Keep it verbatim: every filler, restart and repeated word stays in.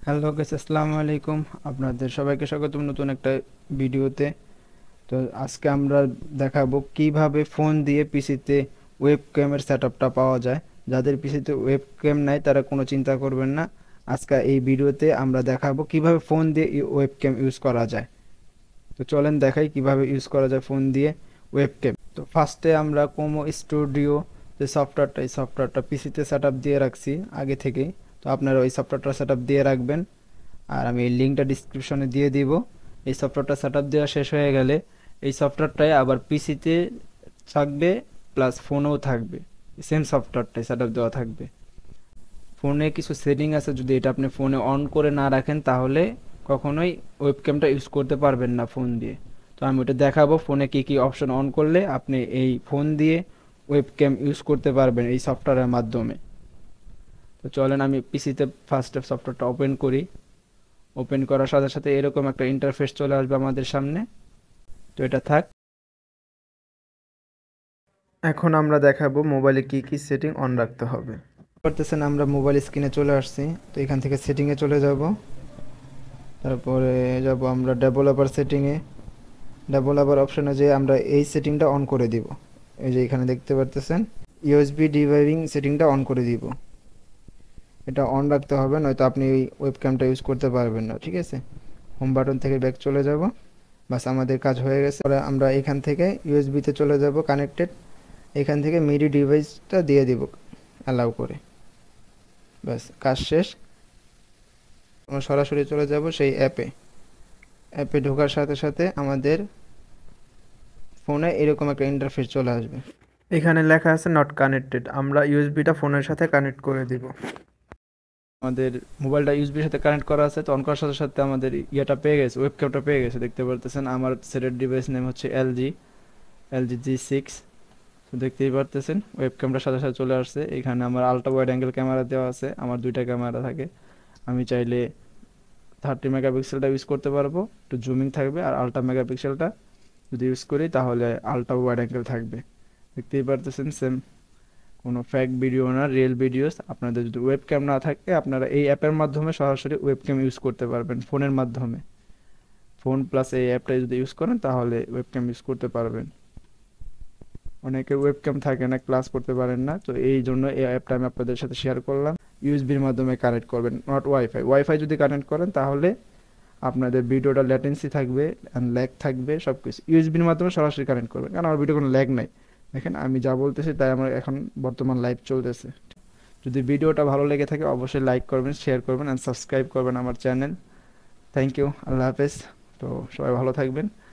Hello guys, আসসালামু আলাইকুম। আপনাদের সবাইকে স্বাগতম নতুন একটা ভিডিওতে। তো আজকে আমরা দেখাবো কিভাবে ফোন দিয়ে পিসিতে ওয়েব ক্যামের সেট আপটা পাওয়া যায়। যাদের পিসিতে ওয়েব ক্যাম নাই তারা কোনো চিন্তা করবেন না। আজকে এই ভিডিওতে আমরা দেখাবো কিভাবে ফোন দিয়ে ওয়েব ক্যাম ইউজ করা যায়। তো চলেন দেখাই কিভাবে ইউজ করা যায় ফোন দিয়ে ওয়েব ক্যাম। তো ফার্স্টে আমরা কোমো স্টুডিও যে সফটওয়্যারটা, এই সফটওয়্যারটা পিসিতে সেট আপ দিয়ে রাখছি আগে থেকেই। তো আপনারা ওই সফটওয়্যারটা সেট আপ দিয়ে রাখবেন, আর আমি এই লিঙ্কটা ডিসক্রিপশনে দিয়ে দিব। এই সফটওয়্যারটা সেট আপ দেওয়া শেষ হয়ে গেলে এই সফটওয়্যারটাই আবার পিসিতে থাকবে, প্লাস ফোনেও থাকবে। সেম সফটওয়্যারটাই সেট আপ দেওয়া থাকবে। ফোনে কিছু সেটিং আছে, যদি এটা আপনি ফোনে অন করে না রাখেন তাহলে কখনোই ওয়েবক্যামটা ইউজ করতে পারবেন না ফোন দিয়ে। তো আমি ওটা দেখাবো ফোনে কি কি অপশন অন করলে আপনি এই ফোন দিয়ে ওয়েবক্যাম ইউজ করতে পারবেন এই সফটওয়্যারের মাধ্যমে। তো চলেন আমি পিসিতে ফার্স্টে সফটওয়্যারটা ওপেন করি। ওপেন করার সাথে সাথে এরকম একটা ইন্টারফেস চলে আসবে আমাদের সামনে। তো এটা থাক। এখন আমরা দেখাবো মোবাইলে কি কি সেটিং অন রাখতে হবে। করতেছেন আমরা মোবাইল স্ক্রিনে চলে আসছি। তো এখান থেকে সেটিংয়ে চলে যাব, তারপরে যাব আমরা ডেভেলপার সেটিংয়ে। ডেভেলপার অপশনে যে আমরা এই সেটিংটা অন করে দিব। এই যে এখানে দেখতে পারতেছেন ইউএসবি ডিভাইসিং সেটিংটা অন করে দিব। এটা অন রাখতে হবে, নয়তো আপনি এই ওয়েবক্যামটা ইউজ করতে পারবেন না। ঠিক আছে, হোম বাটন থেকে ব্যাক চলে যাব। বাস আমাদের কাজ হয়ে গেছে। পরে আমরা এখান থেকে ইউএসবিতে চলে যাব কানেক্টেড। এখান থেকে মিডি ডিভাইসটা দিয়ে দিব অ্যালাউ করে। ব্যাস কাজ শেষ। আমরা সরাসরি চলে যাব সেই অ্যাপে। অ্যাপে ঢোকার সাথে সাথে আমাদের ফোনে এরকম একটা ইন্টারফেস চলে আসবে। এখানে লেখা আছে নট কানেক্টেড। আমরা ইউএসবিটা ফোনের সাথে কানেক্ট করে দিব। আমাদের মোবাইলটা ইউএসবির সাথে কানেক্ট করা আছে। তো অন করার সাথে সাথে আমাদের ইয়েটা পেয়ে গেছে, ওয়েবক্যামটা পেয়ে গেছে। দেখতে পারতেছেন আমার সেটের ডিভাইস নেম হচ্ছে এলজি এলজি জি সিক্স। তো দেখতেই পারতেছেন ওয়েবক্যামটার সাথে সাথে চলে আসছে। এখানে আমার আলট্রা ওয়াইড অ্যাঙ্গেল ক্যামেরা দেওয়া আছে। আমার দুইটা ক্যামেরা থাকে, আমি চাইলে থার্টি মেগাপিক্সেলটা ইউজ করতে পারবো, একটু জুমিং থাকবে। আর আলট্রা মেগাপিক্সেলটা যদি ইউজ করি তাহলে আলট্রা ওয়াইড অ্যাঙ্গেল থাকবে। দেখতেই পারতেছেন সেম, কোনো ফেক ভিডিও না, রিয়েল ভিডিওস। আপনাদের যদি ওয়েবক্যাম না থাকে আপনারা এই অ্যাপের মাধ্যমে সরাসরি ওয়েবক্যাম ইউজ করতে পারবেন ফোনের মাধ্যমে। ফোন প্লাস এই অ্যাপটা যদি ইউজ করেন তাহলে ওয়েবক্যাম ইউজ করতে পারবেন। অনেকে ওয়েবক্যাম থাকে না, ক্লাস করতে পারেন না, তো এই জন্য এই অ্যাপটা আমি আপনাদের সাথে শেয়ার করলাম। ইউএসবির মাধ্যমে কানেক্ট করবেন, নট ওয়াইফাই। ওয়াইফাই যদি কানেক্ট করেন তাহলে আপনাদের ভিডিওটা ল্যাটেন্সি থাকবে অ্যান্ড ল্যাগ থাকবে সব কিছু। ইউএসবির মাধ্যমে সরাসরি কানেক্ট করবেন, কারণ আমার ভিডিও কোনো ল্যাগ নাই। দেখেন আমি যা বলতেছি তাই আমার এখন বর্তমান লাইভ চলতেছে। যদি ভিডিওটা ভালো লেগে থাকে অবশ্যই লাইক করবেন, শেয়ার করবেন অ্যান্ড সাবস্ক্রাইব করবেন আমার চ্যানেল। থ্যাংক ইউ, আল্লাহ হাফেজ। তো সবাই ভালো থাকবেন।